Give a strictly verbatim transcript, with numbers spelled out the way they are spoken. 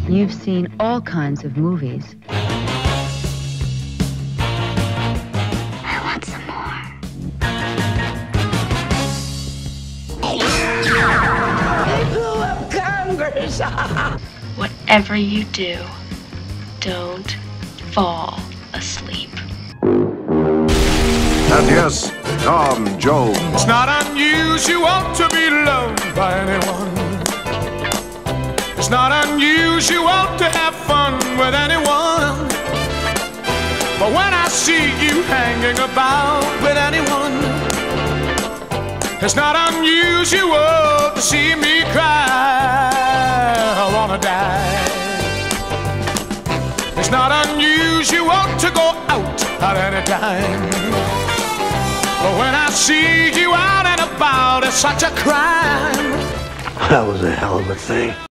You've seen all kinds of movies. I want some more. They blew up Congress. Whatever you do, don't fall asleep. And yes, Tom Jones. It's not unusual to be loved by anyone. It's not unusual to have fun with anyone. But when I see you hanging about with anyone, it's not unusual to see me cry. I wanna die. It's not unusual to go out at any time. But when I see you out and about, it's such a crime. That was a hell of a thing.